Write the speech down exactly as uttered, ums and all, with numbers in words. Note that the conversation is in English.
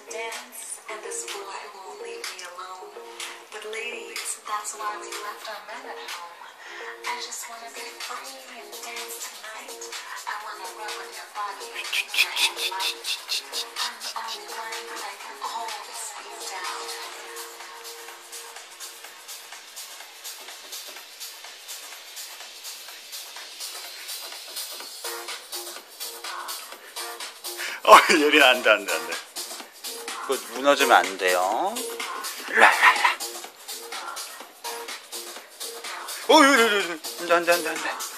dance, and this boy won't leave me alone. But ladies, that's why we left our men at home. I just wanna be free and dance tonight. I wanna rub on your body and make your head light. I'm the only one that can always be down. 어, 예린 안돼 안돼 안돼. 그거 무너지면 안 돼요. 일로 와, 일로 와, 일로 와. 어, 이거, 이거, 이거, 안돼 안돼 안돼 안돼.